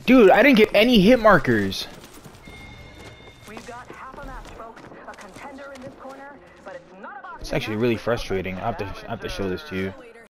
Dude, I didn't get any hit markers. We've got half a match, folks. A contender in this corner, but it's not about It's actually really frustrating. I have to show this to you.